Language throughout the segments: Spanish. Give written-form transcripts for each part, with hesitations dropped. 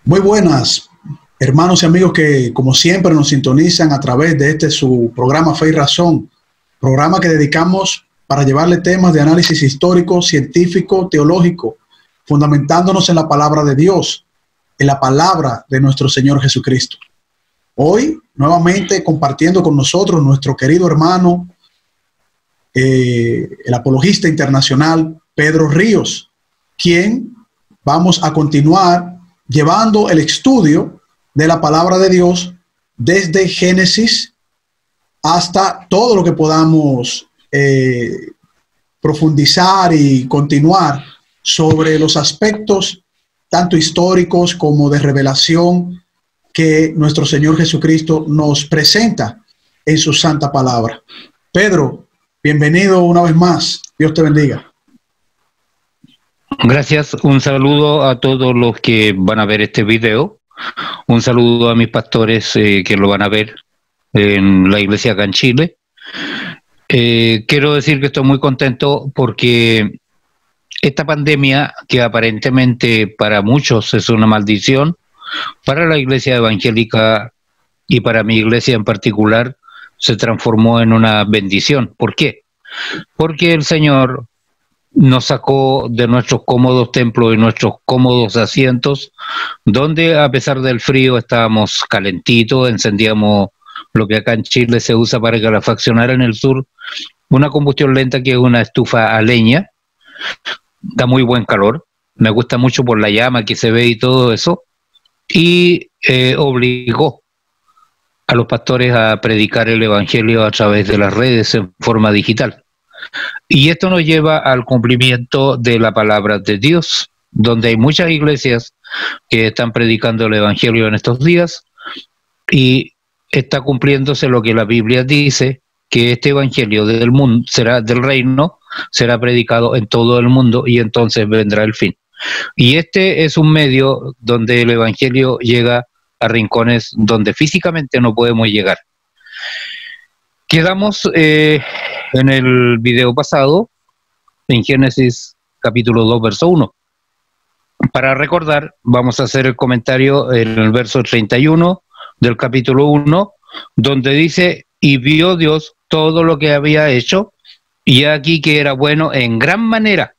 Muy buenas, hermanos y amigos que como siempre nos sintonizan a través de su programa Fe y Razón, programa que dedicamos para llevarle temas de análisis histórico, científico, teológico, fundamentándonos en la palabra de Dios, en la palabra de nuestro Señor Jesucristo. Hoy, nuevamente compartiendo con nosotros nuestro querido hermano, el apologista internacional Pedro Ríos, quien vamos a continuar llevando el estudio de la palabra de Dios desde Génesis hasta todo lo que podamos profundizar y continuar sobre los aspectos tanto históricos como de revelación que nuestro Señor Jesucristo nos presenta en su santa palabra. Pedro, bienvenido una vez más. Dios te bendiga. Gracias, un saludo a todos los que van a ver este video, un saludo a mis pastores que lo van a ver en la iglesia acá en Chile. Quiero decir que estoy muy contento porque esta pandemia, que aparentemente para muchos es una maldición, para la iglesia evangélica y para mi iglesia en particular, se transformó en una bendición. ¿Por qué? Porque el Señor nos sacó de nuestros cómodos templos y nuestros cómodos asientos, donde a pesar del frío estábamos calentitos, encendíamos lo que acá en Chile se usa para calefaccionar en el sur, una combustión lenta que es una estufa a leña, da muy buen calor, me gusta mucho por la llama que se ve y todo eso, y obligó a los pastores a predicar el evangelio a través de las redes en forma digital. Y esto nos lleva al cumplimiento de la palabra de Dios, donde hay muchas iglesias que están predicando el evangelio en estos días y está cumpliéndose lo que la Biblia dice, que este evangelio del mundo del reino será predicado en todo el mundo y entonces vendrá el fin. Y este es un medio donde el evangelio llega a rincones donde físicamente no podemos llegar. Quedamos en el video pasado, en Génesis capítulo 2, verso 1. Para recordar, vamos a hacer el comentario en el verso 31 del capítulo 1, donde dice, y vio Dios todo lo que había hecho, y aquí que era bueno en gran manera,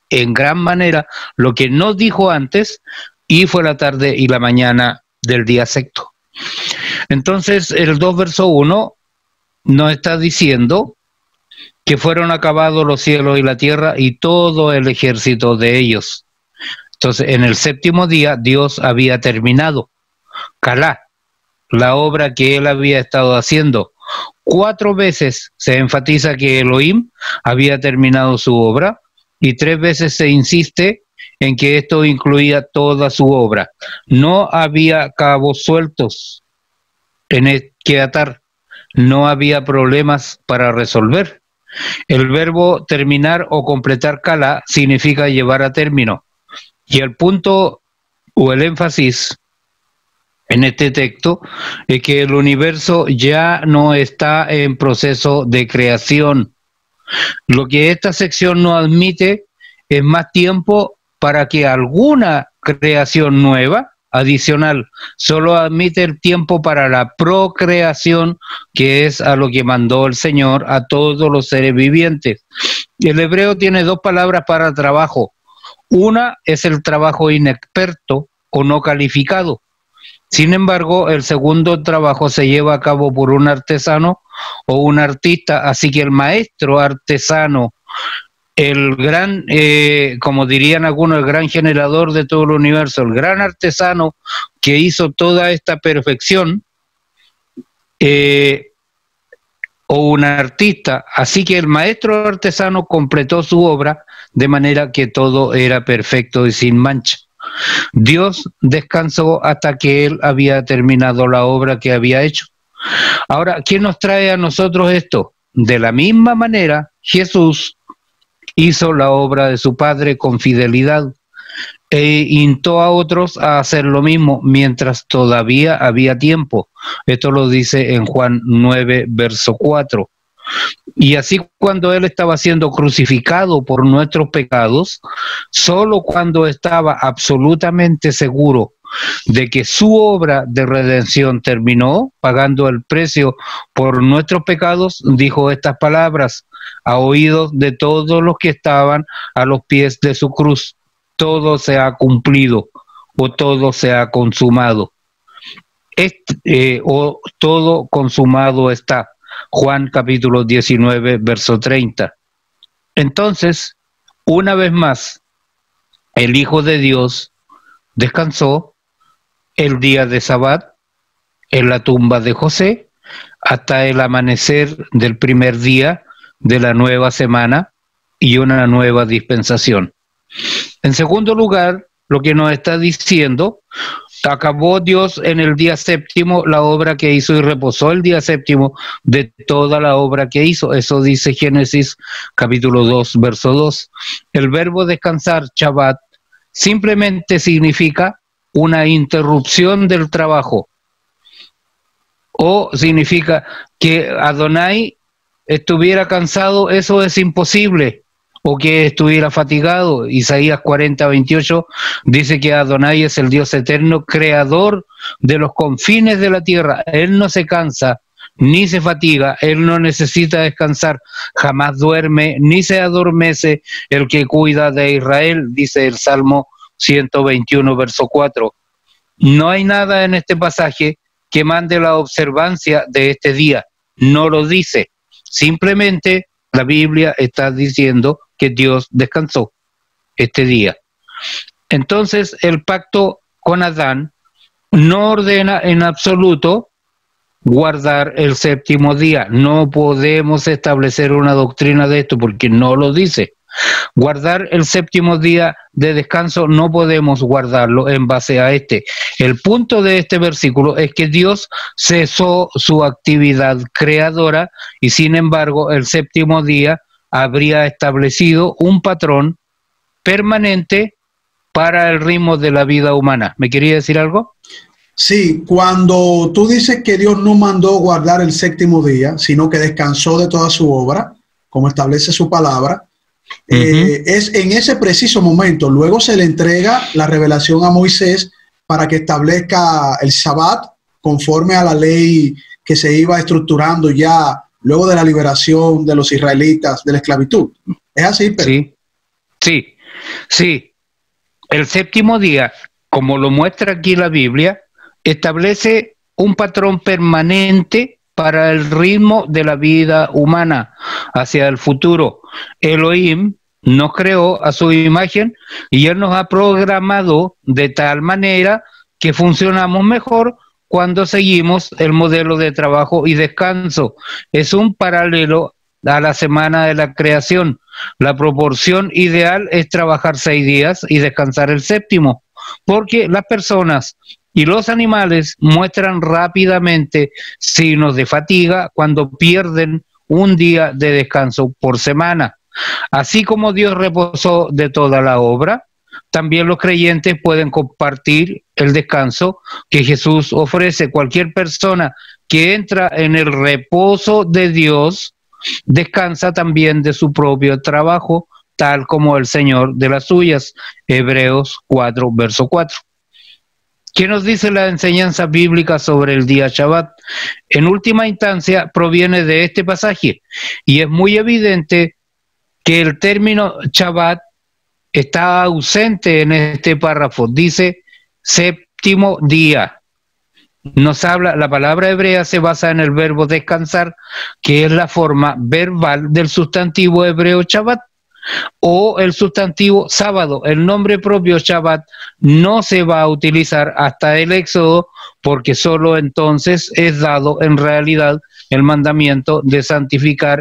lo que no dijo antes, y fue la tarde y la mañana del día sexto. Entonces, el 2, verso 1, nos está diciendo que fueron acabados los cielos y la tierra y todo el ejército de ellos. Entonces, en el séptimo día, Dios había terminado, Calá, la obra que él había estado haciendo. 4 veces se enfatiza que Elohim había terminado su obra y 3 veces se insiste en que esto incluía toda su obra. No había cabos sueltos en el que atar. No había problemas para resolver. El verbo terminar o completar Calá significa llevar a término. Y el punto o el énfasis en este texto es que el universo ya no está en proceso de creación. Lo que esta sección no admite es más tiempo para que alguna creación nueva adicional, solo admite el tiempo para la procreación, que es a lo que mandó el Señor a todos los seres vivientes. El hebreo tiene 2 palabras para trabajo. Una es el trabajo inexperto o no calificado. Sin embargo, el segundo trabajo se lleva a cabo por un artesano o un artista, así que el maestro artesano, el gran, como dirían algunos, el gran generador de todo el universo, el gran artesano que hizo toda esta perfección, o un artista, así que el maestro artesano completó su obra de manera que todo era perfecto y sin mancha. Dios descansó hasta que él había terminado la obra que había hecho. Ahora, ¿quién nos trae a nosotros esto? De la misma manera, Jesús hizo la obra de su Padre con fidelidad e instó a otros a hacer lo mismo mientras todavía había tiempo. Esto lo dice en Juan 9, verso 4. Y así cuando él estaba siendo crucificado por nuestros pecados, solo cuando estaba absolutamente seguro de que su obra de redención terminó, pagando el precio por nuestros pecados, dijo estas palabras a oídos de todos los que estaban a los pies de su cruz: todo se ha cumplido, o todo se ha consumado. O todo consumado está. Juan capítulo 19, verso 30. Entonces, una vez más, el Hijo de Dios descansó el día de Sabbat en la tumba de José hasta el amanecer del primer día de la nueva semana y una nueva dispensación. En segundo lugar, lo que nos está diciendo: acabó Dios en el día séptimo la obra que hizo y reposó el día séptimo de toda la obra que hizo. Eso dice Génesis capítulo 2, verso 2. El verbo descansar, Shabbat, simplemente significa una interrupción del trabajo, o significa que Adonai estuviera cansado. Eso es imposible. O que estuviera fatigado. Isaías 40, 28 dice que Adonai es el Dios eterno, creador de los confines de la tierra. Él no se cansa ni se fatiga, Él no necesita descansar, jamás duerme ni se adormece el que cuida de Israel, dice el Salmo 121, verso 4. No hay nada en este pasaje que mande la observancia de este día, no lo dice. Simplemente la Biblia está diciendo que Dios descansó este día. Entonces, el pacto con Adán no ordena en absoluto guardar el séptimo día. No podemos establecer una doctrina de esto porque no lo dice. Guardar el séptimo día de descanso no podemos guardarlo en base a este. El punto de este versículo es que Dios cesó su actividad creadora y sin embargo el séptimo día habría establecido un patrón permanente para el ritmo de la vida humana. ¿Me quería decir algo? Sí, cuando tú dices que Dios no mandó guardar el séptimo día, sino que descansó de toda su obra, como establece su palabra, es en ese preciso momento. Luego se le entrega la revelación a Moisés para que establezca el Sabbat conforme a la ley que se iba estructurando ya luego de la liberación de los israelitas de la esclavitud. ¿Es así, Pedro? Sí. El séptimo día, como lo muestra aquí la Biblia, establece un patrón permanente para el ritmo de la vida humana hacia el futuro. Elohim nos creó a su imagen y Él nos ha programado de tal manera que funcionamos mejor cuando seguimos el modelo de trabajo y descanso. Es un paralelo a la semana de la creación. La proporción ideal es trabajar 6 días y descansar el séptimo, porque las personas y los animales muestran rápidamente signos de fatiga cuando pierden un día de descanso por semana. Así como Dios reposó de toda la obra, también los creyentes pueden compartir el descanso que Jesús ofrece. Cualquier persona que entra en el reposo de Dios descansa también de su propio trabajo, tal como el Señor de las suyas. Hebreos 4, verso 4. ¿Qué nos dice la enseñanza bíblica sobre el día Shabbat? En última instancia proviene de este pasaje y es muy evidente que el término Shabbat está ausente en este párrafo. Dice séptimo día. Nos habla, la palabra hebrea se basa en el verbo descansar, que es la forma verbal del sustantivo hebreo Shabbat, o el sustantivo sábado. El nombre propio Shabbat no se va a utilizar hasta el Éxodo, porque solo entonces es dado en realidad el mandamiento de santificar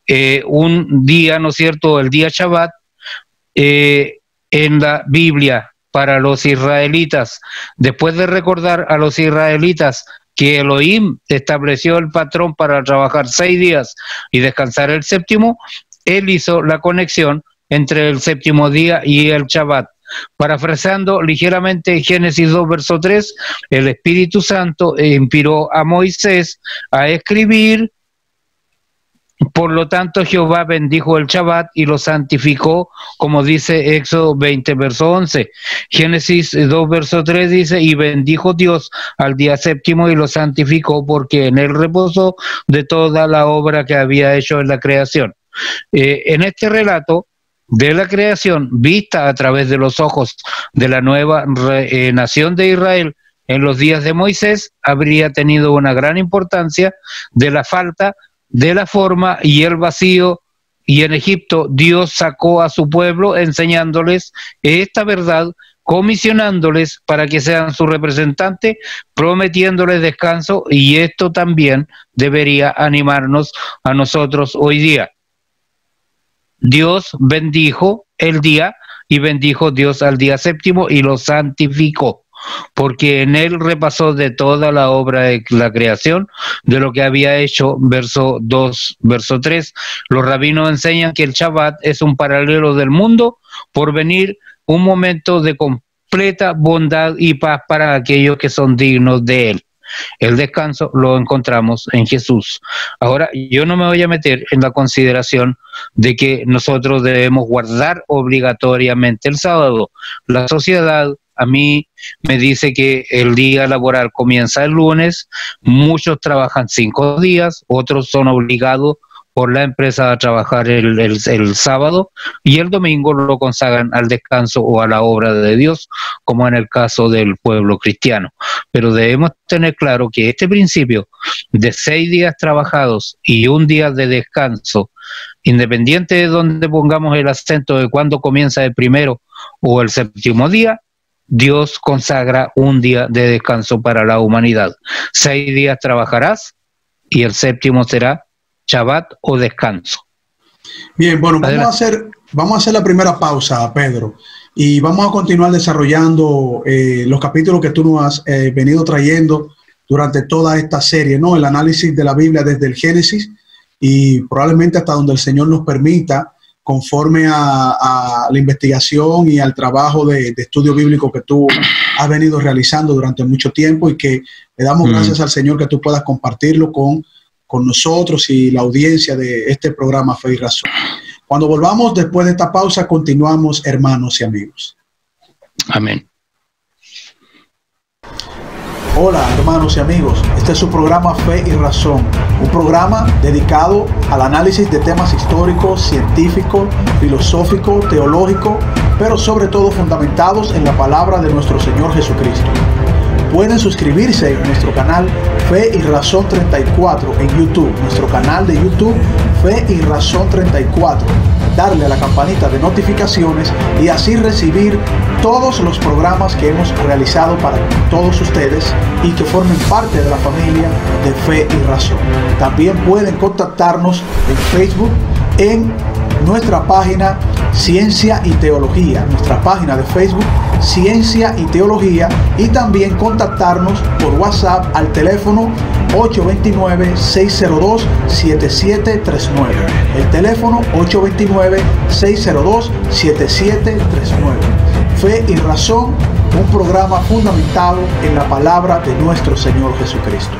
un día, ¿no es cierto?, el día Shabbat en la Biblia para los israelitas. Después de recordar a los israelitas que Elohim estableció el patrón para trabajar 6 días y descansar el séptimo, Él hizo la conexión entre el séptimo día y el Shabbat. Parafraseando ligeramente Génesis 2, verso 3, el Espíritu Santo inspiró a Moisés a escribir Por lo tanto, Jehová bendijo el Shabbat y lo santificó, como dice Éxodo 20, verso 11. Génesis 2, verso 3 dice, y bendijo Dios al día séptimo y lo santificó, porque en él reposó de toda la obra que había hecho en la creación. En este relato de la creación, vista a través de los ojos de la nueva nación de Israel, en los días de Moisés, habría tenido una gran importancia de la falta de la forma y el vacío, y en Egipto Dios sacó a su pueblo enseñándoles esta verdad, comisionándoles para que sean su representante, prometiéndoles descanso, y esto también debería animarnos a nosotros hoy día. Dios bendijo el día y bendijo Dios al día séptimo y lo santificó, porque en él repasó de toda la obra de la creación, de lo que había hecho. Verso 2, verso 3, los rabinos enseñan que el Shabbat es un paralelo del mundo por venir, un momento de completa bondad y paz para aquellos que son dignos de él. El descanso lo encontramos en Jesús. Ahora, yo no me voy a meter en la consideración de que nosotros debemos guardar obligatoriamente el sábado. La sociedad a mí me dice que el día laboral comienza el lunes, muchos trabajan 5 días, otros son obligados por la empresa a trabajar el sábado, y el domingo lo consagran al descanso o a la obra de Dios, como en el caso del pueblo cristiano. Pero debemos tener claro que este principio de 6 días trabajados y 1 día de descanso, independiente de donde pongamos el acento de cuándo comienza el primero o el séptimo día, Dios consagra 1 día de descanso para la humanidad. 6 días trabajarás y el séptimo será Shabbat o descanso. Bien, bueno, vamos a hacer la primera pausa, Pedro, y vamos a continuar desarrollando los capítulos que tú nos has venido trayendo durante toda esta serie, ¿no? El análisis de la Biblia desde el Génesis y probablemente hasta donde el Señor nos permita, conforme a la investigación y al trabajo de estudio bíblico que tú has venido realizando durante mucho tiempo, y que le damos gracias al Señor que tú puedas compartirlo con nosotros y la audiencia de este programa Fe y Razón. Cuando volvamos después de esta pausa, continuamos, hermanos y amigos. Amén. Hola, hermanos y amigos. Este es su programa Fe y Razón, un programa dedicado al análisis de temas históricos, científicos, filosóficos, teológicos, pero sobre todo fundamentados en la palabra de nuestro Señor Jesucristo. Pueden suscribirse en nuestro canal Fe y Razón 34 en YouTube, nuestro canal de YouTube Fe y Razón 34. Darle a la campanita de notificaciones y así recibir todos los programas que hemos realizado para todos ustedes y que formen parte de la familia de Fe y Razón. También pueden contactarnos en Facebook en nuestra página Ciencia y Teología, nuestra página de Facebook Ciencia y Teología, y también contactarnos por WhatsApp al teléfono 829-602-7739. El teléfono 829-602-7739. Fe y Razón, un programa fundamentado en la palabra de nuestro Señor Jesucristo.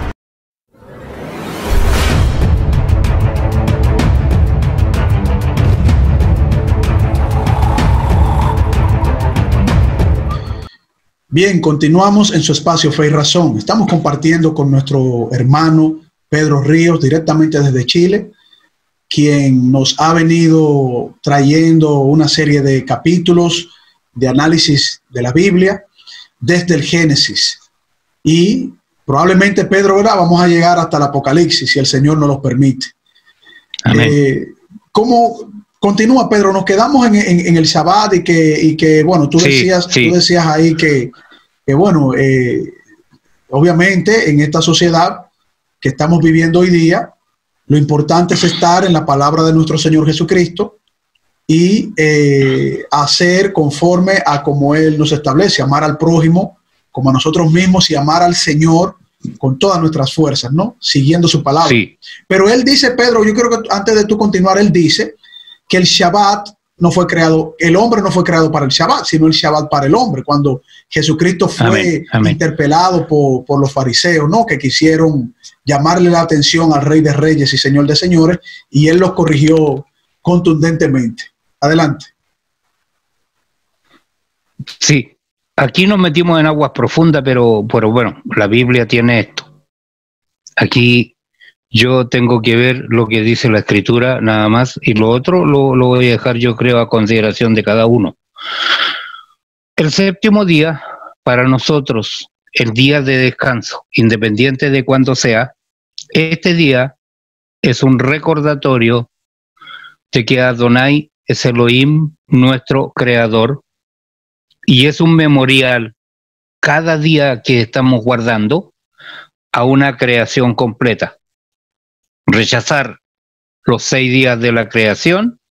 Bien, continuamos en su espacio Fe y Razón. Estamos compartiendo con nuestro hermano Pedro Ríos, directamente desde Chile, quien nos ha venido trayendo una serie de capítulos de análisis de la Biblia desde el Génesis. Y probablemente, Pedro, ¿verdad?, vamos a llegar hasta el Apocalipsis, si el Señor nos lo permite. Amén. ¿Cómo continúa, Pedro? Nos quedamos en el Shabbat y que bueno, tú decías ahí que bueno, obviamente en esta sociedad que estamos viviendo hoy día, lo importante es estar en la palabra de nuestro Señor Jesucristo y hacer conforme a como Él nos establece, amar al prójimo como a nosotros mismos y amar al Señor con todas nuestras fuerzas, ¿no? Siguiendo su palabra. Sí. Pero Él dice, Pedro, yo creo que antes de tú continuar, Él dice que el Shabbat no fue creado, el hombre no fue creado para el Shabbat, sino el Shabbat para el hombre. Cuando Jesucristo fue interpelado por los fariseos, ¿no? Que quisieron llamarle la atención al Rey de Reyes y Señor de Señores, y él los corrigió contundentemente. Adelante. Sí, aquí nos metimos en aguas profundas, pero bueno, la Biblia tiene esto. Aquí yo tengo que ver lo que dice la Escritura nada más, y lo otro lo voy a dejar, yo creo, a consideración de cada uno. El séptimo día, para nosotros, el día de descanso, independiente de cuándo sea, este día es un recordatorio de que Adonai es Elohim, nuestro creador, y es un memorial cada día que estamos guardando a una creación completa. Rechazar los 6 días de la creación,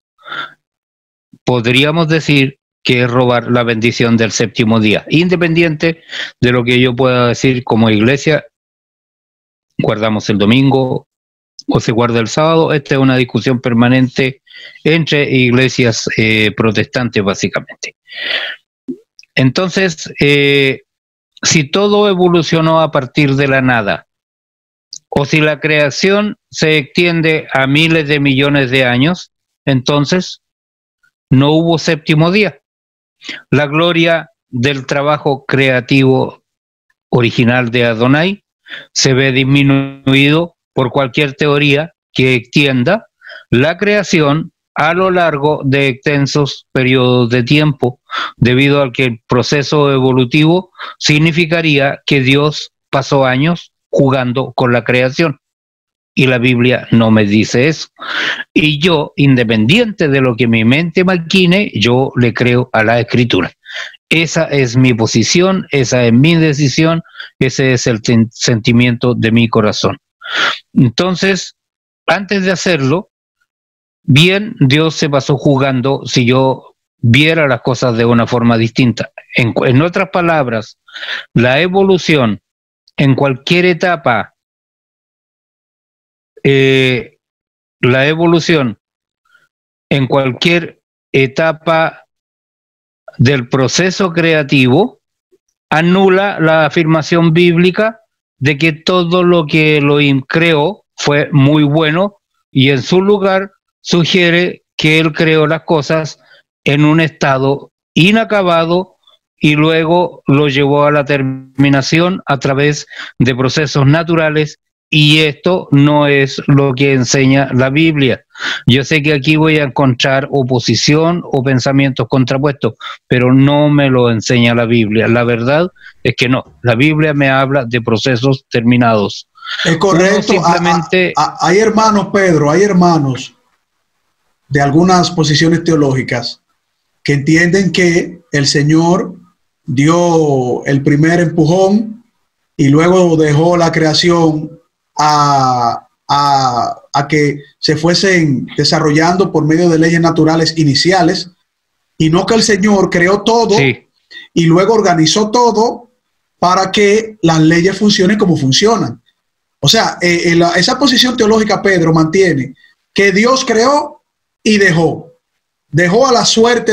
podríamos decir que es robar la bendición del séptimo día. Independiente de lo que yo pueda decir como iglesia, guardamos el domingo o se guarda el sábado. Esta es una discusión permanente entre iglesias protestantes, básicamente. Entonces, si todo evolucionó a partir de la nada, o si la creación se extiende a miles de millones de años, entonces no hubo séptimo día. La gloria del trabajo creativo original de Adonai se ve disminuido por cualquier teoría que extienda la creación a lo largo de extensos periodos de tiempo, debido al que el proceso evolutivo significaría que Dios pasó años jugando con la creación. Y la Biblia no me dice eso. Y yo, independiente de lo que mi mente maquine, yo le creo a la Escritura. Esa es mi posición, esa es mi decisión, ese es el sentimiento de mi corazón. Entonces, antes de hacerlo, bien, Dios se pasó jugando si yo viera las cosas de una forma distinta. En otras palabras, la evolución en cualquier etapa, la evolución en cualquier etapa del proceso creativo anula la afirmación bíblica de que todo lo que Elohim creó fue muy bueno, y en su lugar sugiere que él creó las cosas en un estado inacabado y luego lo llevó a la terminación a través de procesos naturales, y esto no es lo que enseña la Biblia. Yo sé que aquí voy a encontrar oposición o pensamientos contrapuestos, pero no me lo enseña la Biblia. La verdad es que no, la Biblia me habla de procesos terminados. Es correcto. Simplemente... hay hermanos, Pedro, hay hermanos de algunas posiciones teológicas que entienden que el Señor dio el primer empujón y luego dejó la creación a que se fuesen desarrollando por medio de leyes naturales iniciales, y no que el Señor creó todo y luego organizó todo para que las leyes funcionen como funcionan. O sea, esa posición teológica, Pedro, mantiene que Dios creó y dejó a la suerte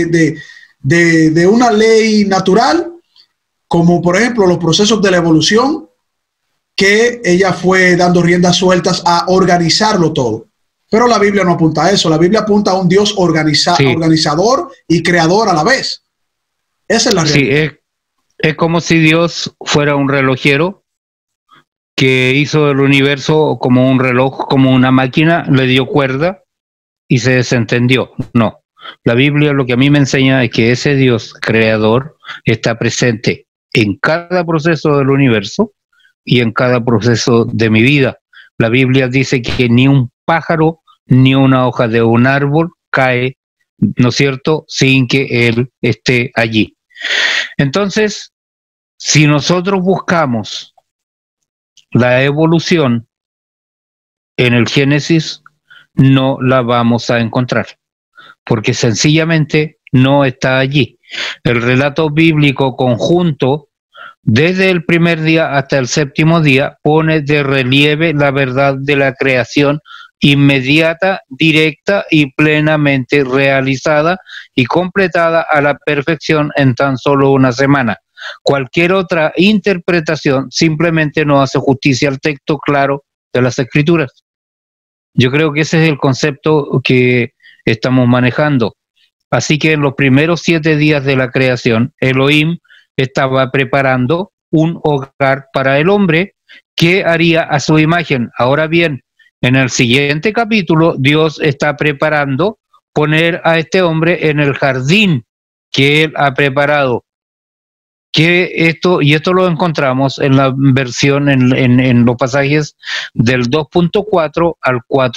de una ley natural, como por ejemplo los procesos de la evolución, que ella fue dando riendas sueltas a organizarlo todo. Pero la Biblia no apunta a eso. La Biblia apunta a un Dios organizador y creador a la vez. Esa es la realidad. Sí, es como si Dios fuera un relojero que hizo el universo como un reloj, como una máquina, le dio cuerda y se desentendió. No. La Biblia lo que a mí me enseña es que ese Dios creador está presente en cada proceso del universo y en cada proceso de mi vida. La Biblia dice que ni un pájaro ni una hoja de un árbol cae, ¿no es cierto?, sin que Él esté allí. Entonces, si nosotros buscamos la evolución en el Génesis, no la vamos a encontrar, porque sencillamente no está allí. El relato bíblico conjunto, desde el primer día hasta el séptimo día, pone de relieve la verdad de la creación inmediata, directa y plenamente realizada y completada a la perfección en tan solo una semana. Cualquier otra interpretación simplemente no hace justicia al texto claro de las Escrituras. Yo creo que ese es el concepto que estamos manejando. Así que en los primeros 7 días de la creación, Elohim estaba preparando un hogar para el hombre que haría a su imagen. Ahora bien, en el siguiente capítulo, Dios está preparando poner a este hombre en el jardín que él ha preparado. Esto lo encontramos en la versión, en los pasajes del 2.4 al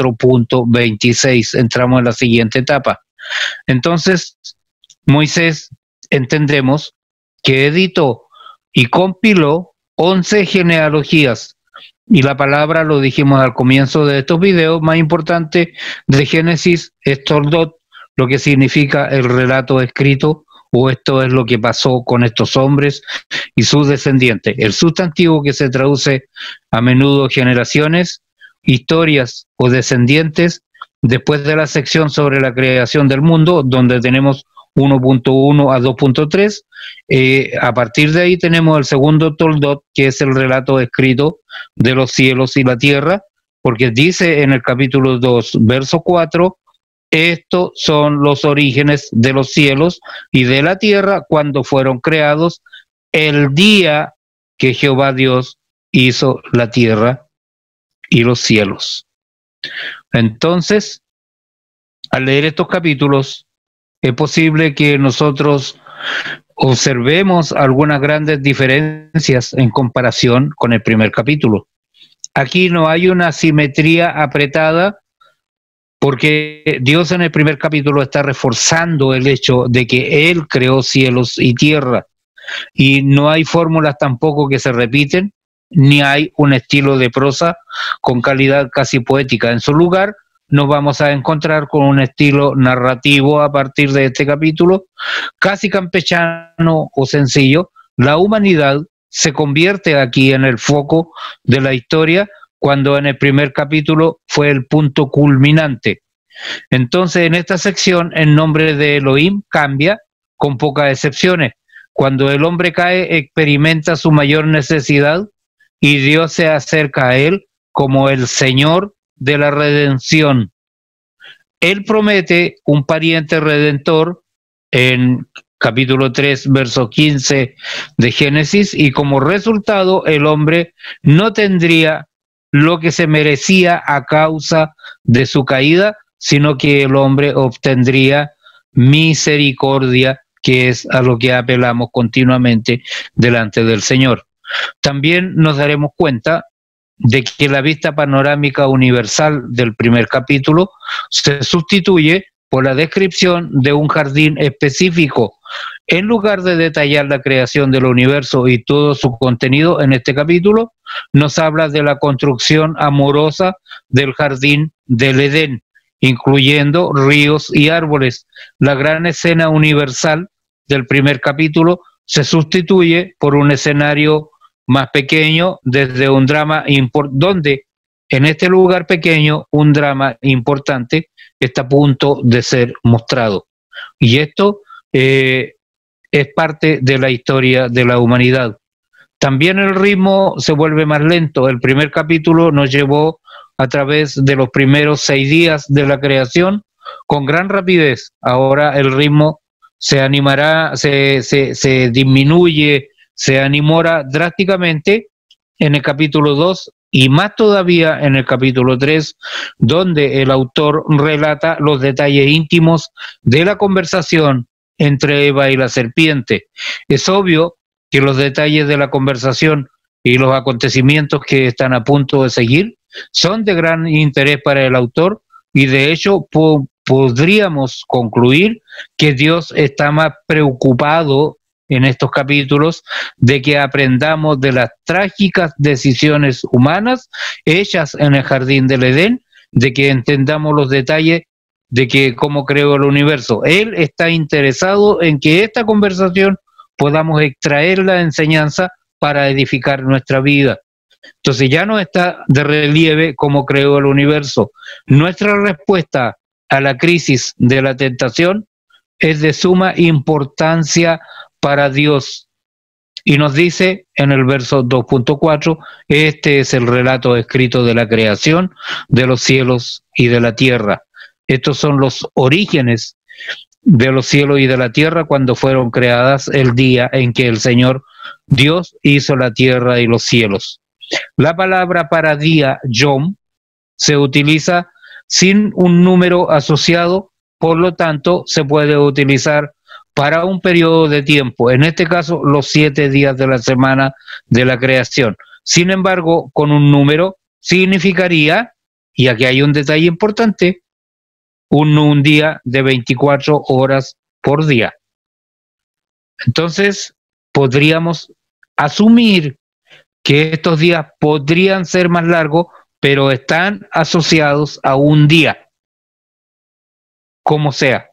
4.26. Entramos en la siguiente etapa. Entonces, Moisés, entendemos que editó y compiló 11 genealogías. Y la palabra, lo dijimos al comienzo de estos videos, más importante de Génesis es Toldot, lo que significa el relato escrito, o esto es lo que pasó con estos hombres y sus descendientes. El sustantivo que se traduce a menudo generaciones, historias o descendientes, después de la sección sobre la creación del mundo, donde tenemos 1.1 a 2.3, a partir de ahí tenemos el segundo Toldot, que es el relato escrito de los cielos y la tierra, porque dice en el capítulo 2, verso 4, estos son los orígenes de los cielos y de la tierra cuando fueron creados el día que Jehová Dios hizo la tierra y los cielos. Entonces, al leer estos capítulos, es posible que nosotros observemos algunas grandes diferencias en comparación con el primer capítulo. Aquí no hay una simetría apretada, porque Dios en el primer capítulo está reforzando el hecho de que Él creó cielos y tierra, y no hay fórmulas tampoco que se repiten, ni hay un estilo de prosa con calidad casi poética. En su lugar, nos vamos a encontrar con un estilo narrativo a partir de este capítulo, casi campechano o sencillo. La humanidad se convierte aquí en el foco de la historia, cuando en el primer capítulo fue el punto culminante. Entonces, en esta sección, el nombre de Elohim cambia, con pocas excepciones. Cuando el hombre cae, experimenta su mayor necesidad y Dios se acerca a él como el Señor de la redención. Él promete un pariente redentor en capítulo 3, verso 15 de Génesis, y como resultado el hombre no tendría lo que se merecía a causa de su caída, sino que el hombre obtendría misericordia, que es a lo que apelamos continuamente delante del Señor. También nos daremos cuenta de que la vista panorámica universal del primer capítulo se sustituye por la descripción de un jardín específico. En lugar de detallar la creación del universo y todo su contenido, en este capítulo nos habla de la construcción amorosa del jardín del Edén, incluyendo ríos y árboles. La gran escena universal del primer capítulo se sustituye por un escenario más pequeño, desde un drama donde en este lugar pequeño un drama importante está a punto de ser mostrado. Y esto es parte de la historia de la humanidad. También el ritmo se vuelve más lento. El primer capítulo nos llevó a través de los primeros 6 días de la creación con gran rapidez. Ahora el ritmo se animará, se disminuye, se animora drásticamente en el capítulo 2 y más todavía en el capítulo 3, donde el autor relata los detalles íntimos de la conversación entre Eva y la serpiente. Es obvio que los detalles de la conversación y los acontecimientos que están a punto de seguir son de gran interés para el autor, y de hecho podríamos concluir que Dios está más preocupado en estos capítulos de que aprendamos de las trágicas decisiones humanas hechas en el jardín del Edén, de que entendamos los detalles de que cómo creó el universo. Él está interesado en que esta conversación podamos extraer la enseñanza para edificar nuestra vida. Entonces ya no está de relieve cómo creó el universo. Nuestra respuesta a la crisis de la tentación es de suma importancia para Dios. Y nos dice en el verso 2.4, este es el relato escrito de la creación de los cielos y de la tierra. Estos son los orígenes de los cielos y de la tierra cuando fueron creadas el día en que el Señor Dios hizo la tierra y los cielos. La palabra para día, yom, se utiliza sin un número asociado, por lo tanto se puede utilizar para un periodo de tiempo, en este caso los 7 días de la semana de la creación. Sin embargo, con un número significaría, y aquí hay un detalle importante, un día de 24 horas por día. Entonces, podríamos asumir que estos días podrían ser más largos, pero están asociados a un día, como sea.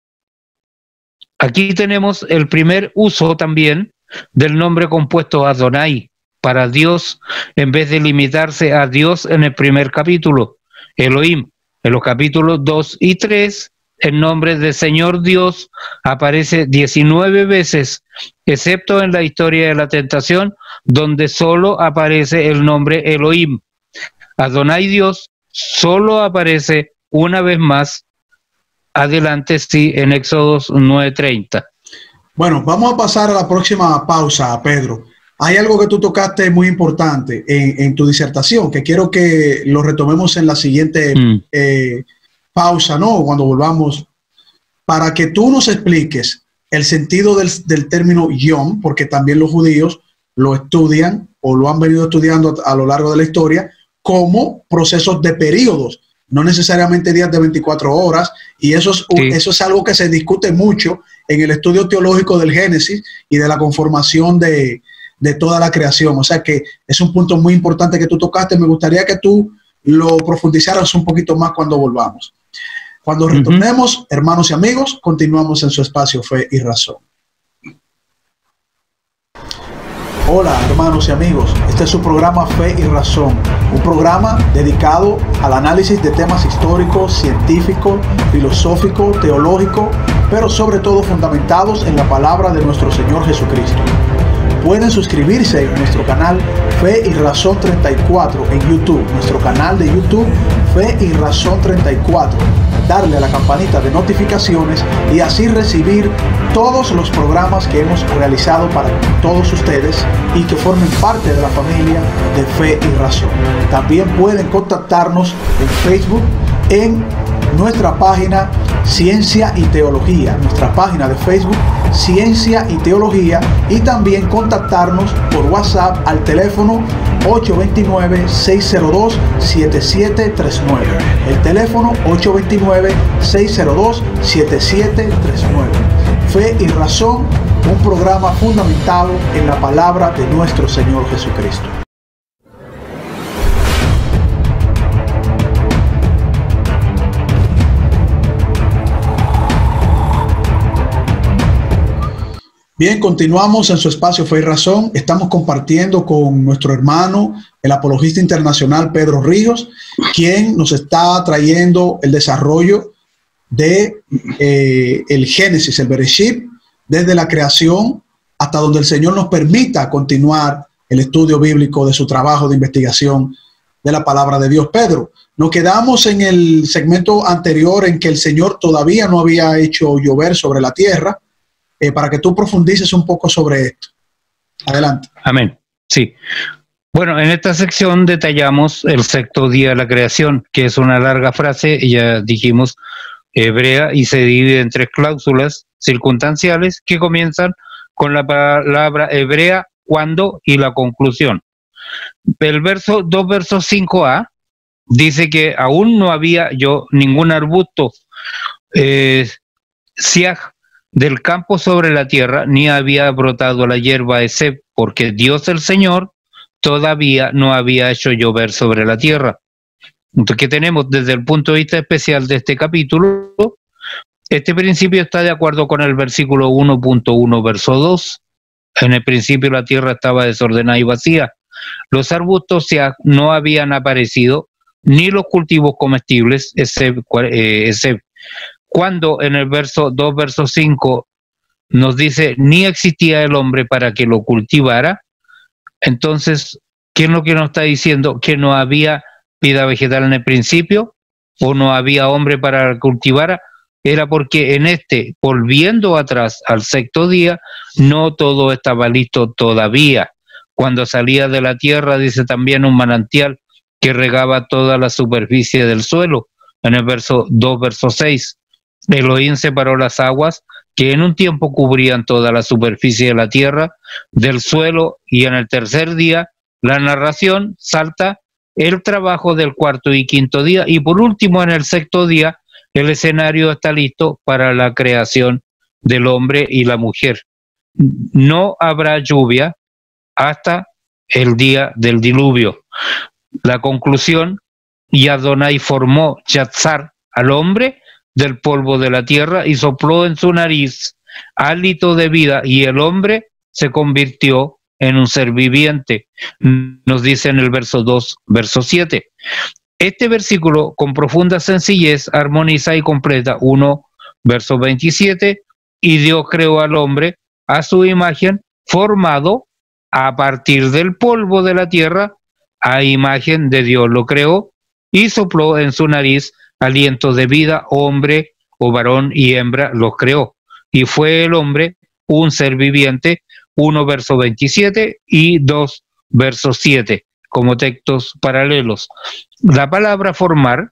Aquí tenemos el primer uso también del nombre compuesto Adonai para Dios, en vez de limitarse a Dios en el primer capítulo, Elohim. En los capítulos 2 y 3, el nombre de Señor Dios aparece 19 veces, excepto en la historia de la tentación, donde solo aparece el nombre Elohim. Adonai Dios solo aparece una vez más adelante, sí, en Éxodos 9:30. Bueno, vamos a pasar a la próxima pausa, Pedro. Hay algo que tú tocaste muy importante en tu disertación, que quiero que lo retomemos en la siguiente pausa, ¿no? Cuando volvamos, para que tú nos expliques el sentido del término yom, porque también los judíos lo estudian o lo han venido estudiando a lo largo de la historia como procesos de periodos, no necesariamente días de 24 horas, y eso es algo que se discute mucho en el estudio teológico del Génesis y de la conformación de toda la creación. O sea que es un punto muy importante que tú tocaste. Me gustaría que tú lo profundizaras un poquito más cuando volvamos. Cuando retornemos, hermanos y amigos, continuamos en su espacio Fe y Razón. Hola, hermanos y amigos. Este es su programa Fe y Razón, un programa dedicado al análisis de temas históricos, científicos, filosóficos, teológicos, pero sobre todo fundamentados en la palabra de nuestro Señor Jesucristo. Pueden suscribirse en nuestro canal Fe y Razón 34 en YouTube, nuestro canal de YouTube Fe y Razón 34, darle a la campanita de notificaciones y así recibir todos los programas que hemos realizado para todos ustedes y que formen parte de la familia de Fe y Razón. También pueden contactarnos en Facebook en nuestra página Ciencia y Teología, nuestra página de Facebook Ciencia y Teología, y también contactarnos por WhatsApp al teléfono 829-602-7739. El teléfono 829-602-7739. Fe y Razón, un programa fundamentado en la palabra de nuestro Señor Jesucristo. Bien, continuamos en su espacio Fe y Razón. Estamos compartiendo con nuestro hermano, el apologista internacional Pedro Ríos, quien nos está trayendo el desarrollo de el Génesis, el Bereshit, desde la creación hasta donde el Señor nos permita continuar el estudio bíblico de su trabajo de investigación de la palabra de Dios. Pedro, nos quedamos en el segmento anterior en que el Señor todavía no había hecho llover sobre la tierra. Para que tú profundices un poco sobre esto. Adelante. Amén. Sí. Bueno, en esta sección detallamos el sexto día de la creación, que es una larga frase, ya dijimos, hebrea, y se divide en 3 cláusulas circunstanciales que comienzan con la palabra hebrea, cuando, y la conclusión. El verso 2 versos 5a dice que aún no había ningún arbusto siaj del campo sobre la tierra, ni había brotado la hierba excepto porque Dios el Señor todavía no había hecho llover sobre la tierra. Entonces, ¿qué tenemos desde el punto de vista especial de este capítulo? Este principio está de acuerdo con el versículo 1.1, verso 2. En el principio la tierra estaba desordenada y vacía, los arbustos no habían aparecido, ni los cultivos comestibles, cuando en el verso 2, verso 5 nos dice, ni existía el hombre para que lo cultivara. Entonces, ¿qué es lo que nos está diciendo? Que no había vida vegetal en el principio, o no había hombre para cultivar. Era porque volviendo atrás al sexto día, no todo estaba listo todavía. Cuando salía de la tierra, dice también un manantial que regaba toda la superficie del suelo. En el verso 2, verso 6, Elohim separó las aguas que en un tiempo cubrían toda la superficie de la tierra, del suelo, y en el tercer día la narración salta el trabajo del cuarto y quinto día, y por último en el sexto día el escenario está listo para la creación del hombre y la mujer. No habrá lluvia hasta el día del diluvio. La conclusión, y Adonai formó Yatzar al hombre del polvo de la tierra y sopló en su nariz hálito de vida, y el hombre se convirtió en un ser viviente, nos dice en el verso 2, verso 7. Este versículo con profunda sencillez armoniza y completa 1, verso 27, y Dios creó al hombre a su imagen, formado a partir del polvo de la tierra, a imagen de Dios lo creó, y sopló en su nariz aliento de vida, hombre o varón y hembra los creó. Y fue el hombre un ser viviente, 1 verso 27 y 2 verso 7, como textos paralelos. La palabra formar,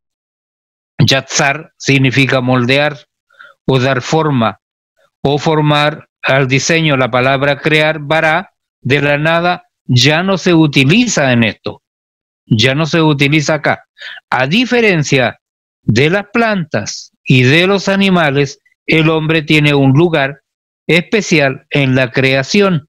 yatzar, significa moldear o dar forma, o formar al diseño. La palabra crear, bara, de la nada, ya no se utiliza en esto, ya no se utiliza acá. A diferencia de las plantas y de los animales, el hombre tiene un lugar especial en la creación.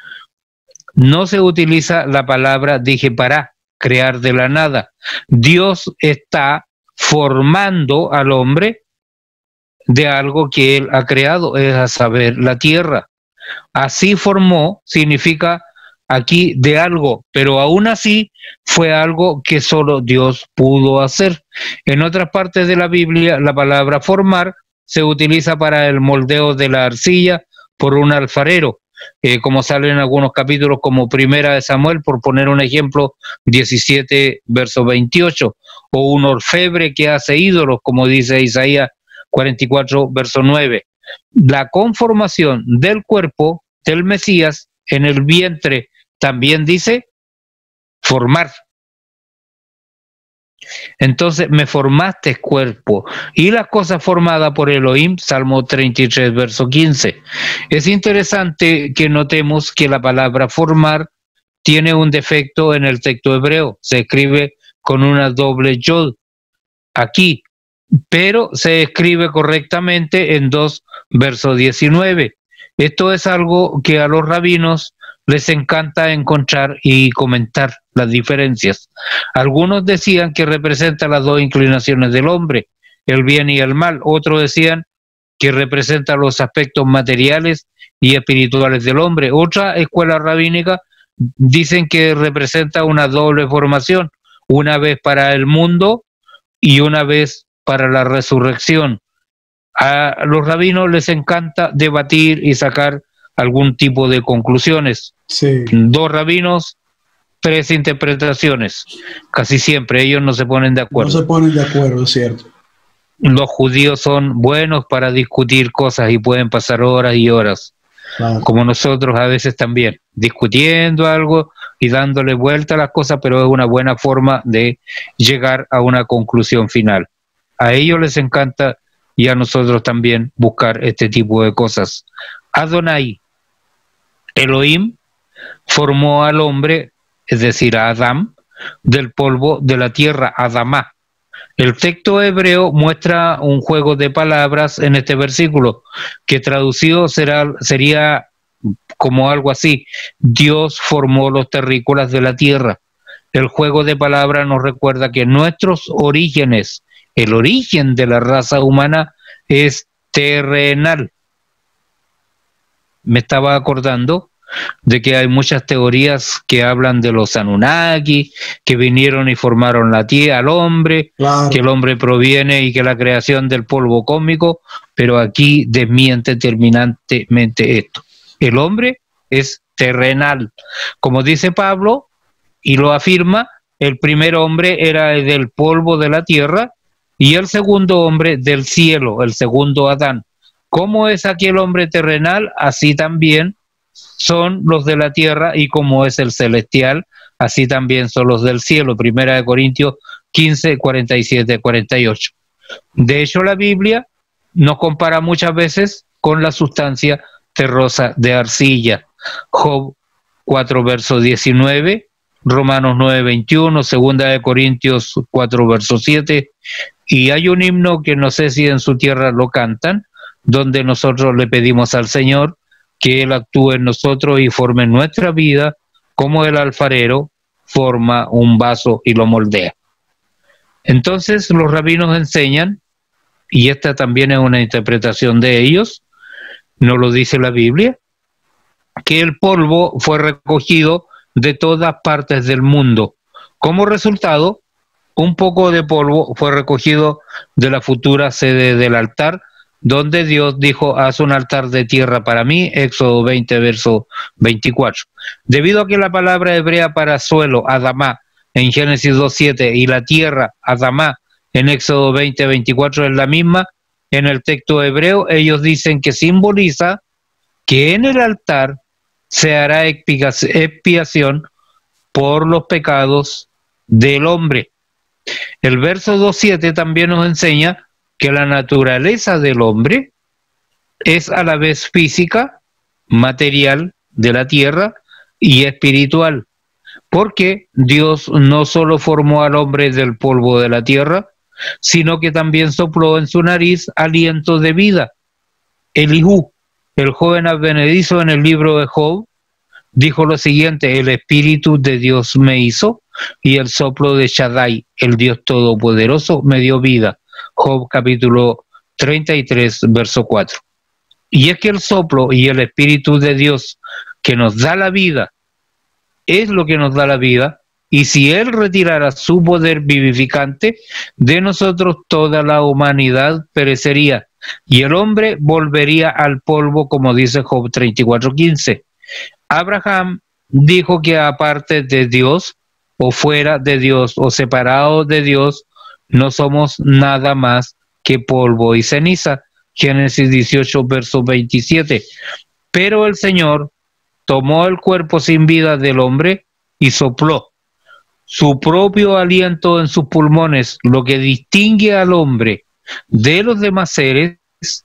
No se utiliza la palabra dije para crear de la nada. Dios está formando al hombre de algo que él ha creado, es a saber, la tierra. Así formó significa aquí de algo, pero aún así fue algo que solo Dios pudo hacer. En otras partes de la Biblia, la palabra formar se utiliza para el moldeo de la arcilla por un alfarero, como sale en algunos capítulos como Primera de Samuel, por poner un ejemplo, 17, verso 28, o un orfebre que hace ídolos, como dice Isaías 44, verso 9. La conformación del cuerpo del Mesías en el vientre también dice formar. Entonces, me formaste cuerpo, y las cosas formadas por Elohim, Salmo 33, verso 15. Es interesante que notemos que la palabra formar tiene un defecto en el texto hebreo. Se escribe con una doble yod aquí, pero se escribe correctamente en 2, verso 19. Esto es algo que a los rabinos les encanta encontrar y comentar las diferencias. Algunos decían que representa las dos inclinaciones del hombre, el bien y el mal. Otros decían que representa los aspectos materiales y espirituales del hombre. Otra escuela rabínica dicen que representa una doble formación, una vez para el mundo y una vez para la resurrección. A los rabinos les encanta debatir y sacar algún tipo de conclusiones. Sí. 2 rabinos, 3 interpretaciones. Casi siempre ellos no se ponen de acuerdo. No se ponen de acuerdo, es cierto. Los judíos son buenos para discutir cosas y pueden pasar horas y horas. Claro. Como nosotros a veces también, discutiendo algo y dándole vuelta a las cosas, pero es una buena forma de llegar a una conclusión final. A ellos les encanta, y a nosotros también, buscar este tipo de cosas. Adonai, Elohim, formó al hombre, es decir, a Adán, del polvo de la tierra, Adamá. El texto hebreo muestra un juego de palabras en este versículo, que traducido sería como algo así: Dios formó los terrícolas de la tierra. El juego de palabras nos recuerda que nuestros orígenes, el origen de la raza humana, es terrenal. Me estaba acordando de que hay muchas teorías que hablan de los Anunnaki, que vinieron y formaron la tierra, al hombre, Claro. que el hombre proviene y que la creación del polvo cósmico, pero aquí desmiente terminantemente esto. El hombre es terrenal. Como dice Pablo, y lo afirma, el primer hombre era del polvo de la tierra y el segundo hombre del cielo, el segundo Adán. ¿Cómo es aquí el hombre terrenal? Así también son los de la tierra, y como es el celestial, así también son los del cielo. Primera de Corintios 15, 47, 48. De hecho, la Biblia nos compara muchas veces con la sustancia terrosa de arcilla. Job 4, verso 19, Romanos 9, 21, Segunda de Corintios 4, verso 7, y hay un himno que no sé si en su tierra lo cantan, donde nosotros le pedimos al Señor que Él actúe en nosotros y forme nuestra vida como el alfarero forma un vaso y lo moldea. Entonces los rabinos enseñan, y esta también es una interpretación de ellos, no lo dice la Biblia, que el polvo fue recogido de todas partes del mundo. Como resultado, un poco de polvo fue recogido de la futura sede del altar, donde Dios dijo: haz un altar de tierra para mí, Éxodo 20, verso 24. Debido a que la palabra hebrea para suelo, Adamá, en Génesis 2.7, y la tierra, Adamá, en Éxodo 20, 24 es la misma, en el texto hebreo ellos dicen que simboliza que en el altar se hará expiación por los pecados del hombre. El verso 2.7 también nos enseña que la naturaleza del hombre es a la vez física, material de la tierra y espiritual, porque Dios no solo formó al hombre del polvo de la tierra, sino que también sopló en su nariz aliento de vida. Eliú, el joven advenedizo, en el libro de Job, dijo lo siguiente: el Espíritu de Dios me hizo, y el soplo de Shaddai, el Dios Todopoderoso, me dio vida. Job capítulo 33, verso 4. Y es que el soplo y el Espíritu de Dios que nos da la vida, es lo que nos da la vida, y si Él retirara su poder vivificante, de nosotros toda la humanidad perecería, y el hombre volvería al polvo, como dice Job 34:15. Abraham dijo que aparte de Dios, o fuera de Dios, o separado de Dios, no somos nada más que polvo y ceniza. Génesis 18, verso 27. Pero el Señor tomó el cuerpo sin vida del hombre y sopló su propio aliento en sus pulmones. Lo que distingue al hombre de los demás seres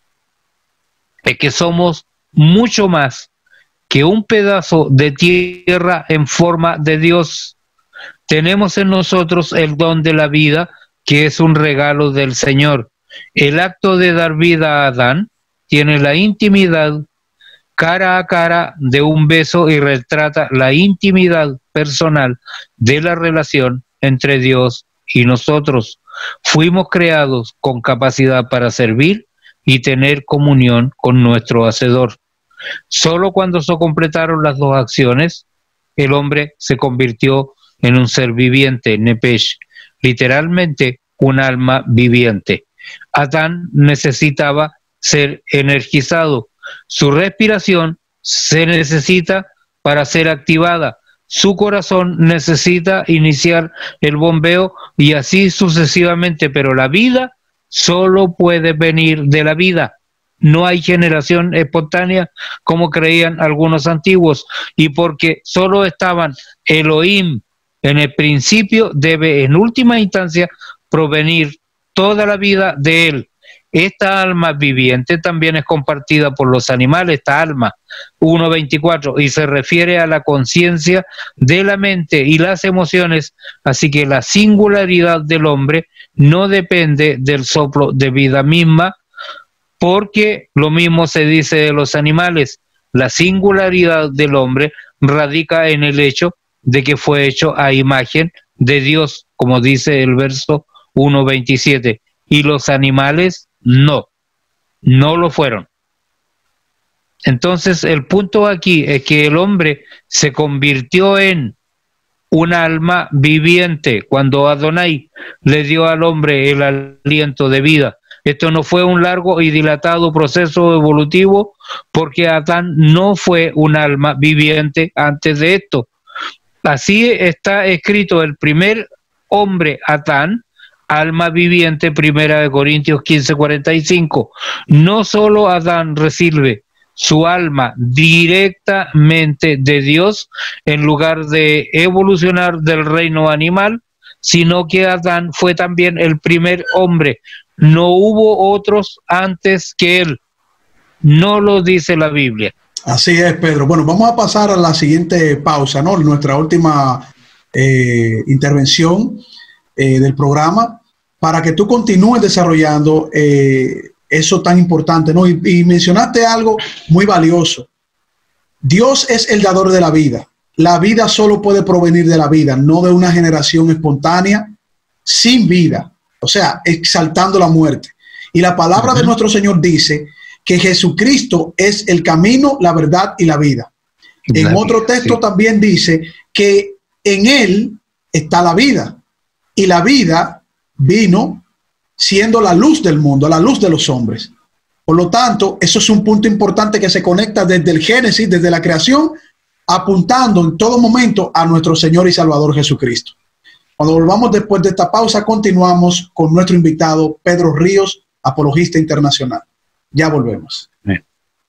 es que somos mucho más que un pedazo de tierra en forma de Dios. Tenemos en nosotros el don de la vida, que es un regalo del Señor. El acto de dar vida a Adán tiene la intimidad cara a cara de un beso y retrata la intimidad personal de la relación entre Dios y nosotros. Fuimos creados con capacidad para servir y tener comunión con nuestro Hacedor. Solo cuando se completaron las dos acciones, el hombre se convirtió en un ser viviente, Nepesh, literalmente un alma viviente. Adán necesitaba ser energizado. Su respiración se necesita para ser activada. Su corazón necesita iniciar el bombeo y así sucesivamente, pero la vida solo puede venir de la vida. No hay generación espontánea como creían algunos antiguos, y porque solo estaban Elohim en el principio, debe en última instancia provenir toda la vida de él. Esta alma viviente también es compartida por los animales, esta alma 1.24, y se refiere a la conciencia de la mente y las emociones, así que la singularidad del hombre no depende del soplo de vida misma, porque lo mismo se dice de los animales. La singularidad del hombre radica en el hecho de que fue hecho a imagen de Dios, como dice el verso 1.27, y los animales no lo fueron. Entonces el punto aquí es que el hombre se convirtió en un alma viviente cuando Adonai le dio al hombre el aliento de vida. Esto no fue un largo y dilatado proceso evolutivo, porque Adán no fue un alma viviente antes de esto. Así está escrito: el primer hombre, Adán, alma viviente, 1 Corintios 15:45. No solo Adán recibe su alma directamente de Dios en lugar de evolucionar del reino animal, sino que Adán fue también el primer hombre. No hubo otros antes que él. No lo dice la Biblia. Así es, Pedro. Bueno, vamos a pasar a la siguiente pausa, ¿no? Nuestra última intervención del programa, para que tú continúes desarrollando eso tan importante, ¿no? Y mencionaste algo muy valioso. Dios es el dador de la vida. La vida solo puede provenir de la vida, no de una generación espontánea sin vida, o sea, exaltando la muerte. Y la palabra de nuestro Señor dice que Jesucristo es el camino, la verdad y la vida. En otro texto también dice que en Él está la vida, y la vida vino siendo la luz del mundo, la luz de los hombres. Por lo tanto, eso es un punto importante que se conecta desde el Génesis, desde la creación, apuntando en todo momento a nuestro Señor y Salvador Jesucristo. Cuando volvamos después de esta pausa, continuamos con nuestro invitado Pedro Ríos, apologista internacional. Ya volvemos. Bien.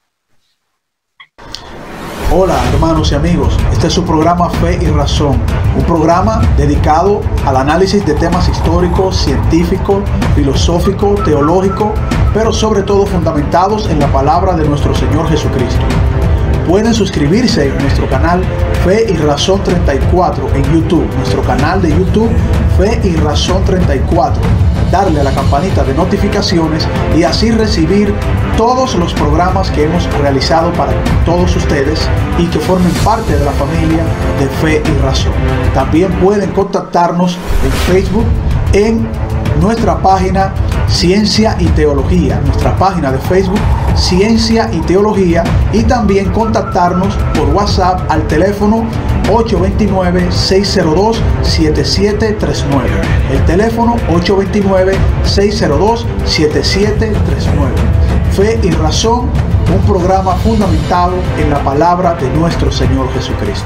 Hola, hermanos y amigos. Este es su programa Fe y Razón, un programa dedicado al análisis de temas históricos, científicos, filosóficos, teológicos, pero sobre todo fundamentados en la palabra de nuestro Señor Jesucristo. Pueden suscribirse en nuestro canal Fe y Razón 34 en YouTube, nuestro canal de YouTube Fe y Razón 34. Darle a la campanita de notificaciones y así recibir todos los programas que hemos realizado para todos ustedes y que formen parte de la familia de Fe y Razón. También pueden contactarnos en Facebook en nuestra página Ciencia y Teología, nuestra página de Facebook Ciencia y Teología, y también contactarnos por WhatsApp al teléfono 829-602-7739. El teléfono 829-602-7739. Fe y Razón, un programa fundamentado en la palabra de nuestro Señor Jesucristo.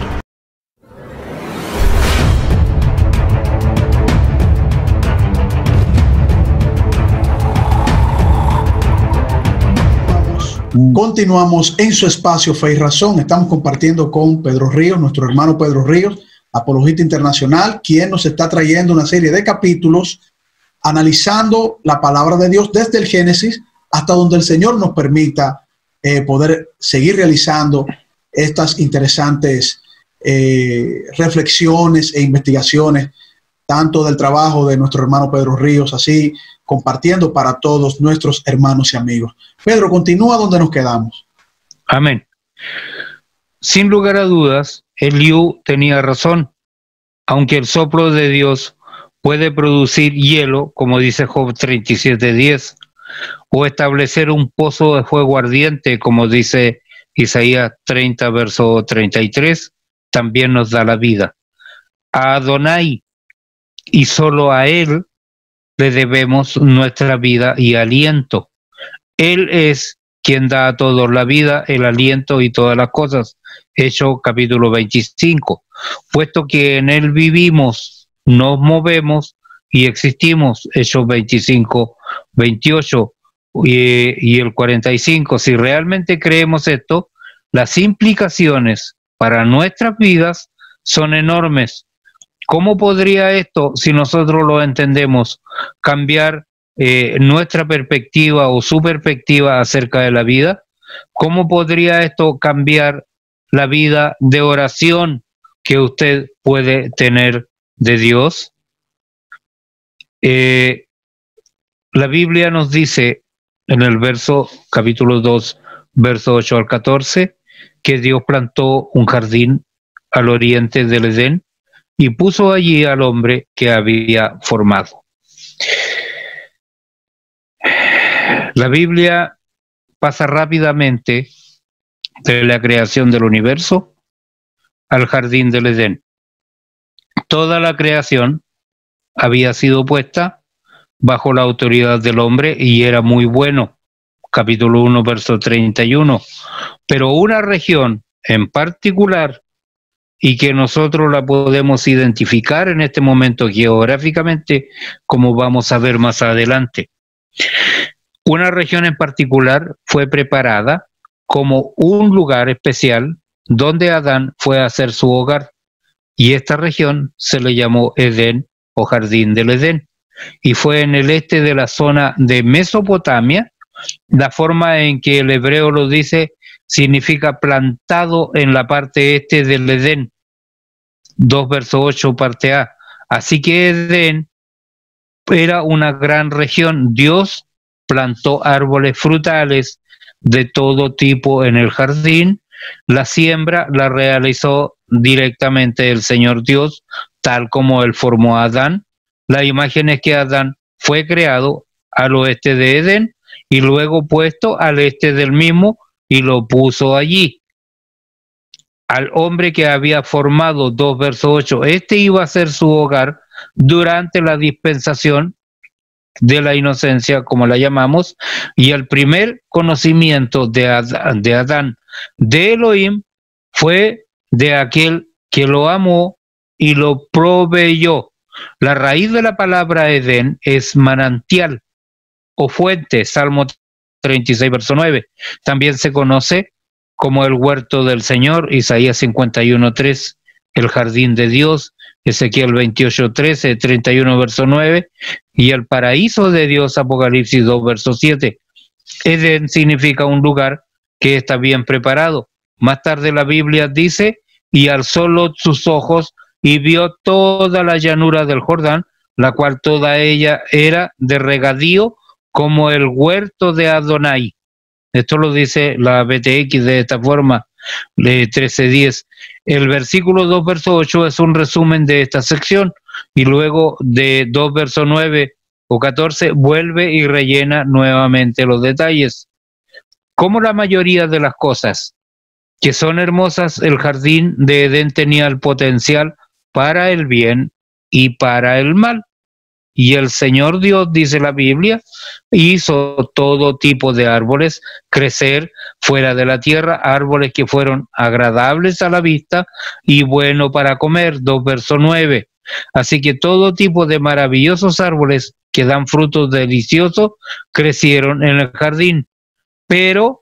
Continuamos en su espacio Fe y Razón. Estamos compartiendo con Pedro Ríos, nuestro hermano Pedro Ríos, apologista internacional, quien nos está trayendo una serie de capítulos analizando la palabra de Dios desde el Génesis hasta donde el Señor nos permita poder seguir realizando estas interesantes reflexiones e investigaciones, tanto del trabajo de nuestro hermano Pedro Ríos, así compartiendo para todos nuestros hermanos y amigos. Pedro, continúa donde nos quedamos. Amén. Sin lugar a dudas, Eliú tenía razón. Aunque el soplo de Dios puede producir hielo, como dice Job 37:10, o establecer un pozo de fuego ardiente, como dice Isaías 30, verso 33, también nos da la vida. A Adonai, y solo a Él, le debemos nuestra vida y aliento. Él es quien da a todos la vida, el aliento y todas las cosas. Hechos capítulo 25. Puesto que en Él vivimos, nos movemos y existimos. Hechos 25, 28 y el 45. Si realmente creemos esto, las implicaciones para nuestras vidas son enormes. ¿Cómo podría esto, si nosotros lo entendemos, cambiar nuestra perspectiva o su perspectiva acerca de la vida? ¿Cómo podría esto cambiar la vida de oración que usted puede tener de Dios? La Biblia nos dice en el capítulo 2, verso 8 al 14, que Dios plantó un jardín al oriente del Edén y puso allí al hombre que había formado. La Biblia pasa rápidamente de la creación del universo al jardín del Edén. Toda la creación había sido puesta bajo la autoridad del hombre y era muy bueno. Capítulo 1, verso 31. Pero una región en particular, y que nosotros la podemos identificar en este momento geográficamente, como vamos a ver más adelante. Una región en particular fue preparada como un lugar especial donde Adán fue a hacer su hogar, y esta región se le llamó Edén o Jardín del Edén, y fue en el este de la zona de Mesopotamia. La forma en que el hebreo lo dice significa plantado en la parte este del Edén, 2 verso 8 parte A. Así que Edén era una gran región. Dios plantó árboles frutales de todo tipo en el jardín. La siembra la realizó directamente el Señor Dios, tal como Él formó a Adán. La imagen es que Adán fue creado al oeste de Edén y luego puesto al este del mismo y lo puso allí. Al hombre que había formado, 2 verso 8, este iba a ser su hogar durante la dispensación de la inocencia, como la llamamos, y el primer conocimiento de Adán de Elohim fue de aquel que lo amó y lo proveyó. La raíz de la palabra Edén es manantial o fuente, Salmo 36, verso 9. También se conoce como el huerto del Señor, Isaías 51, 3, el jardín de Dios, Ezequiel 28, 13, 31, verso 9, y el paraíso de Dios, Apocalipsis 2, verso 7. Edén significa un lugar que está bien preparado. Más tarde la Biblia dice, y alzó Lot sus ojos y vio toda la llanura del Jordán, la cual toda ella era de regadío como el huerto de Adonai. Esto lo dice la BTX de esta forma, de 13:10. El versículo 2, verso 8 es un resumen de esta sección, y luego de 2, verso 9 o 14 vuelve y rellena nuevamente los detalles. Como la mayoría de las cosas que son hermosas, el jardín de Edén tenía el potencial para el bien y para el mal. Y el Señor Dios, dice la Biblia, hizo todo tipo de árboles crecer fuera de la tierra, árboles que fueron agradables a la vista y bueno para comer, 2 verso 9. Así que todo tipo de maravillosos árboles que dan frutos deliciosos crecieron en el jardín, pero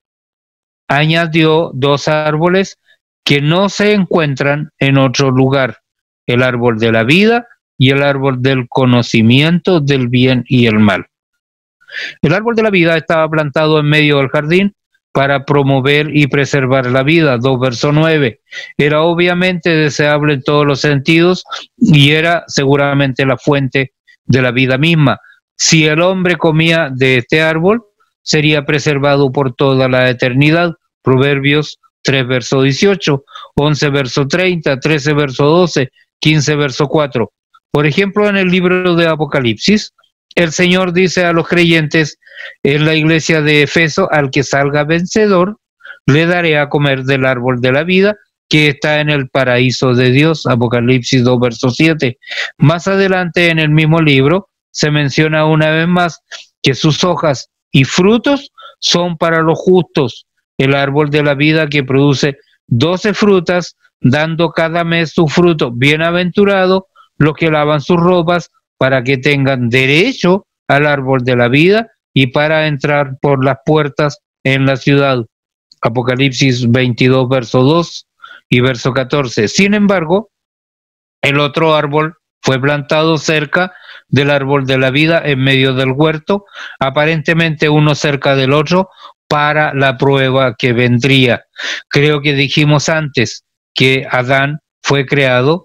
añadió 2 árboles que no se encuentran en otro lugar: el árbol de la vida y el árbol del conocimiento del bien y el mal. El árbol de la vida estaba plantado en medio del jardín para promover y preservar la vida, 2 verso 9. Era obviamente deseable en todos los sentidos y era seguramente la fuente de la vida misma. Si el hombre comía de este árbol, sería preservado por toda la eternidad. Proverbios 3 verso 18, 11 verso 30, 13 verso 12, 15 verso 4. Por ejemplo, en el libro de Apocalipsis, el Señor dice a los creyentes en la iglesia de Efeso: al que salga vencedor, le daré a comer del árbol de la vida que está en el paraíso de Dios, Apocalipsis 2, verso 7. Más adelante en el mismo libro se menciona una vez más que sus hojas y frutos son para los justos, el árbol de la vida que produce 12 frutas, dando cada mes su fruto. Bienaventurado los que lavan sus ropas, para que tengan derecho al árbol de la vida y para entrar por las puertas en la ciudad. Apocalipsis 22, verso 2 y verso 14. Sin embargo, el otro árbol fue plantado cerca del árbol de la vida en medio del huerto, aparentemente uno cerca del otro, para la prueba que vendría. Creo que dijimos antes que Adán fue creado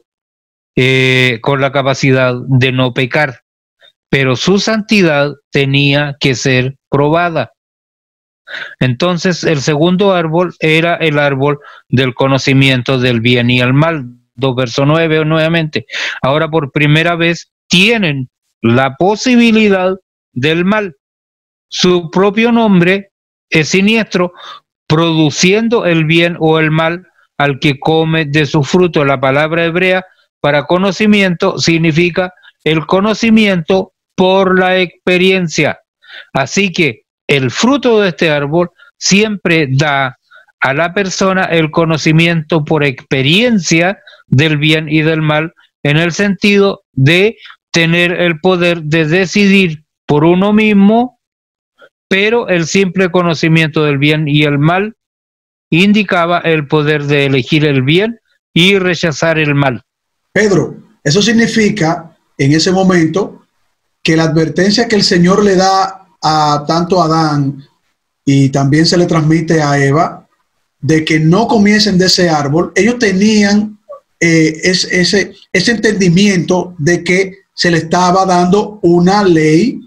con la capacidad de no pecar, pero su santidad tenía que ser probada. Entonces el segundo árbol era el árbol del conocimiento del bien y el mal, 2 verso 9 nuevamente. Ahora por primera vez tienen la posibilidad del mal. Su propio nombre es siniestro produciendo el bien o el mal al que come de su fruto. La palabra hebrea para conocimiento significa el conocimiento por la experiencia. Así que el fruto de este árbol siempre da a la persona el conocimiento por experiencia del bien y del mal, en el sentido de tener el poder de decidir por uno mismo, pero el simple conocimiento del bien y el mal indicaba el poder de elegir el bien y rechazar el mal. Pedro, eso significa en ese momento que la advertencia que el Señor le da a tanto a Adán y también se le transmite a Eva, de que no comiesen de ese árbol, ellos tenían ese entendimiento de que se le estaba dando una ley,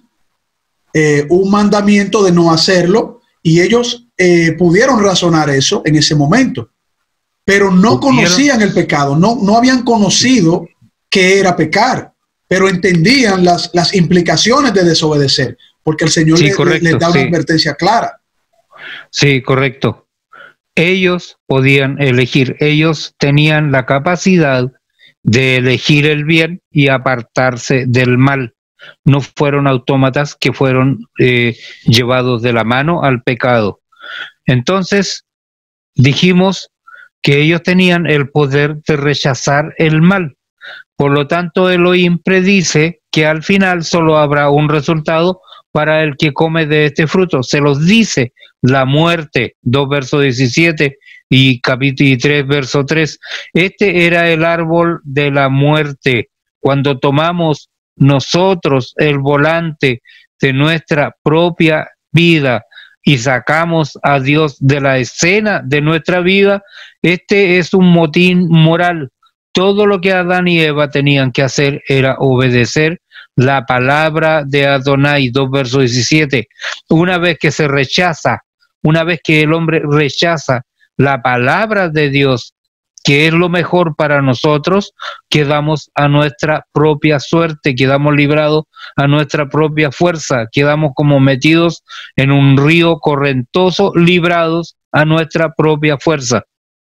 un mandamiento de no hacerlo, y ellos pudieron razonar eso en ese momento, pero no conocían el pecado, no habían conocido qué era pecar, pero entendían las implicaciones de desobedecer, porque el Señor les da una advertencia clara. Sí, correcto. Ellos podían elegir, ellos tenían la capacidad de elegir el bien y apartarse del mal. No fueron autómatas que fueron llevados de la mano al pecado. Entonces, dijimos que ellos tenían el poder de rechazar el mal. Por lo tanto, Elohim predice que al final solo habrá un resultado para el que come de este fruto. Se los dice, la muerte, 2 verso 17 y capítulo 3 verso 3. Este era el árbol de la muerte. Cuando tomamos nosotros el volante de nuestra propia vida y sacamos a Dios de la escena de nuestra vida, este es un motín moral. Todo lo que Adán y Eva tenían que hacer era obedecer la palabra de Adonai, 2 verso 17. Una vez que se rechaza, una vez que el hombre rechaza la palabra de Dios, que es lo mejor para nosotros, quedamos a nuestra propia suerte, quedamos librados a nuestra propia fuerza, quedamos como metidos en un río correntoso, librados a nuestra propia fuerza.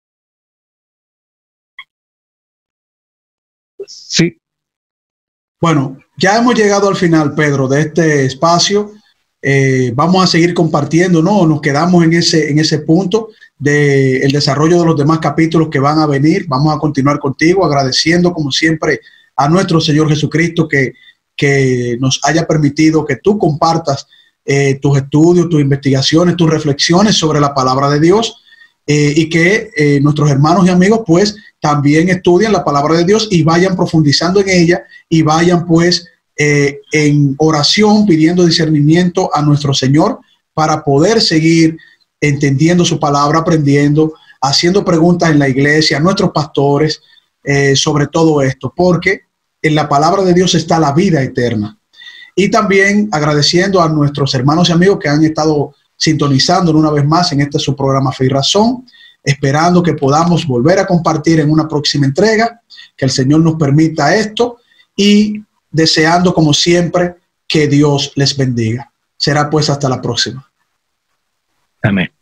Sí. Bueno, ya hemos llegado al final, Pedro, de este espacio. Vamos a seguir compartiendo, ¿no? Nos quedamos en ese punto del desarrollo de los demás capítulos que van a venir. Vamos a continuar contigo, agradeciendo como siempre a nuestro Señor Jesucristo que nos haya permitido que tú compartas tus estudios, tus investigaciones, tus reflexiones sobre la palabra de Dios, y que nuestros hermanos y amigos pues también estudien la palabra de Dios y vayan profundizando en ella y vayan pues en oración pidiendo discernimiento a nuestro Señor para poder seguir entendiendo su palabra, aprendiendo, haciendo preguntas en la iglesia, a nuestros pastores, sobre todo esto, porque en la palabra de Dios está la vida eterna. Y también agradeciendo a nuestros hermanos y amigos que han estado sintonizándonos una vez más en este su programa Fe y Razón, esperando que podamos volver a compartir en una próxima entrega, que el Señor nos permita esto y deseando como siempre que Dios les bendiga. Será pues hasta la próxima. Amén.